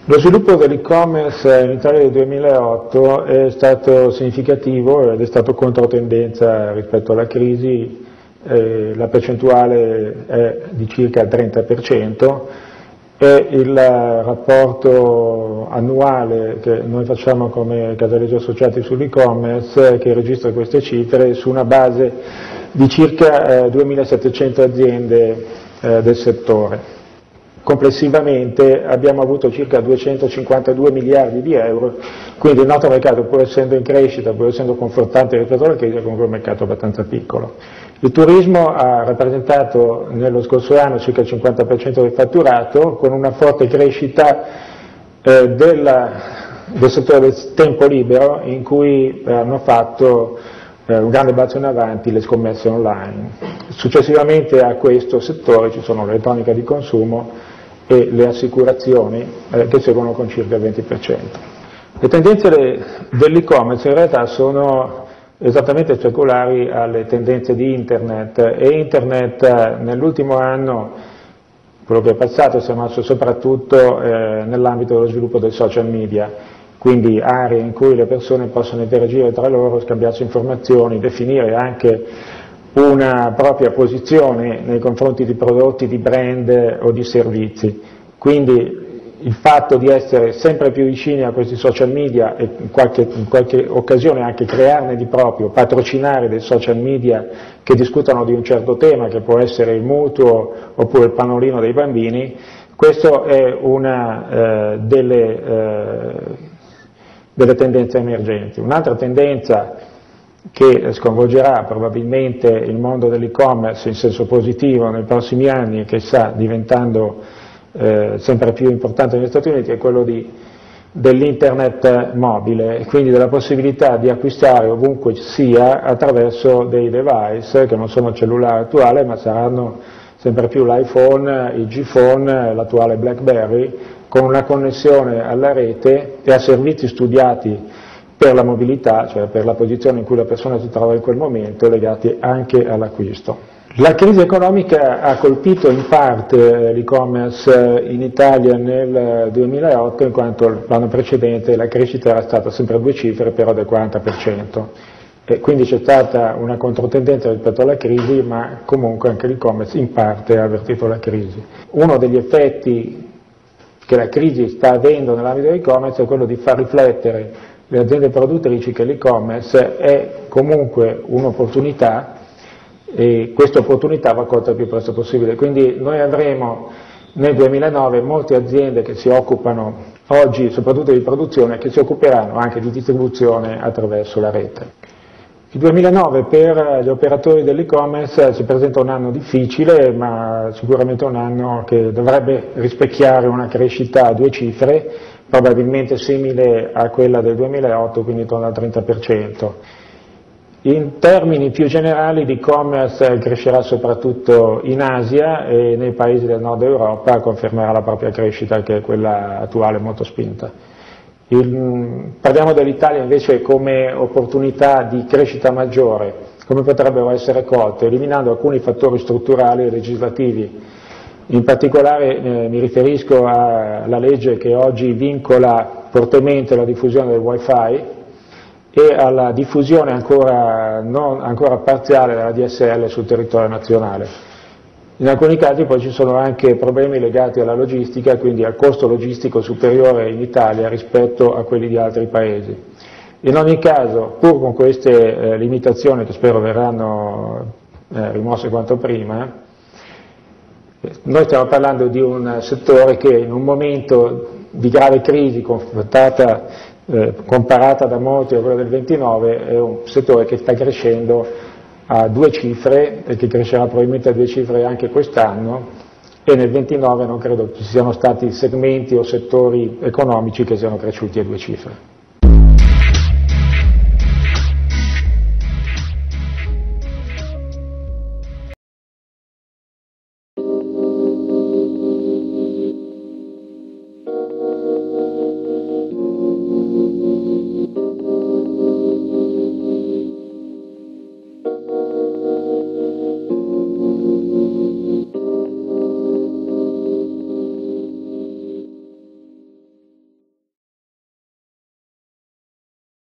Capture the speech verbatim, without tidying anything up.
Lo sviluppo dell'e-commerce in Italia del duemilaotto è stato significativo ed è stato controtendenza rispetto alla crisi, eh, la percentuale è di circa il trenta per cento e il rapporto annuale che noi facciamo come Casaleggi Associati sull'e-commerce, che registra queste cifre su una base di circa eh, duemilasettecento aziende eh, del settore. Complessivamente abbiamo avuto circa duecentocinquantadue miliardi di euro, quindi il nostro mercato, pur essendo in crescita, pur essendo confortante rispetto alla crisi, è comunque un mercato abbastanza piccolo. Il turismo ha rappresentato nello scorso anno circa il cinquanta per cento del fatturato, con una forte crescita eh, della, del settore del tempo libero, in cui hanno fatto eh, un grande balzo in avanti le scommesse online. Successivamente a questo settore ci sono l'elettronica di consumo e le assicurazioni eh, che seguono con circa il venti per cento. Le tendenze dell'e-commerce in realtà sono esattamente speculari alle tendenze di Internet, e Internet nell'ultimo anno, quello che è passato, si è mosso soprattutto eh, nell'ambito dello sviluppo del social media, quindi aree in cui le persone possono interagire tra loro, scambiarsi informazioni, definire anche una propria posizione nei confronti di prodotti, di brand o di servizi. Quindi il fatto di essere sempre più vicini a questi social media e in qualche, in qualche occasione anche crearne di proprio, patrocinare dei social media che discutano di un certo tema, che può essere il mutuo oppure il pannolino dei bambini, questo è una eh, delle, eh, delle tendenze emergenti. Un'altra tendenza che sconvolgerà probabilmente il mondo dell'e-commerce in senso positivo nei prossimi anni e che sta diventando eh, sempre più importante negli Stati Uniti, è quello di, dell'internet mobile, quindi della possibilità di acquistare ovunque sia attraverso dei device che non sono il cellulare attuale, ma saranno sempre più l'iPhone, il G-Phone, l'attuale BlackBerry, con una connessione alla rete e a servizi studiati per la mobilità, cioè per la posizione in cui la persona si trova in quel momento, legati anche all'acquisto. La crisi economica ha colpito in parte l'e-commerce in Italia nel duemilaotto, in quanto l'anno precedente la crescita era stata sempre a due cifre, però del quaranta per cento. E quindi c'è stata una controtendenza rispetto alla crisi, ma comunque anche l'e-commerce in parte ha avvertito la crisi. Uno degli effetti che la crisi sta avendo nell'ambito dell'e-commerce è quello di far riflettere le aziende produttrici che l'e-commerce è comunque un'opportunità e questa opportunità va colta il più presto possibile. Quindi noi avremo nel duemilanove molte aziende che si occupano oggi soprattutto di produzione, che si occuperanno anche di distribuzione attraverso la rete. Il duemilanove per gli operatori dell'e-commerce si presenta un anno difficile, ma sicuramente un anno che dovrebbe rispecchiare una crescita a due cifre, probabilmente simile a quella del duemilaotto, quindi intorno al trenta per cento. In termini più generali l'e-commerce crescerà soprattutto in Asia e nei paesi del nord Europa confermerà la propria crescita, che è quella attuale molto spinta. Il, parliamo dell'Italia invece come opportunità di crescita maggiore, come potrebbero essere colte, eliminando alcuni fattori strutturali e legislativi. In particolare eh, mi riferisco alla legge che oggi vincola fortemente la diffusione del wifi e alla diffusione ancora, non, ancora parziale della D S L sul territorio nazionale. In alcuni casi poi ci sono anche problemi legati alla logistica, quindi al costo logistico superiore in Italia rispetto a quelli di altri paesi. In ogni caso, pur con queste eh, limitazioni che spero verranno eh, rimosse quanto prima, noi stiamo parlando di un settore che in un momento di grave crisi confrontata, eh, comparata da molti a quello del ventinove, è un settore che sta crescendo a due cifre e che crescerà probabilmente a due cifre anche quest'anno, e nel ventinove non credo ci siano stati segmenti o settori economici che siano cresciuti a due cifre.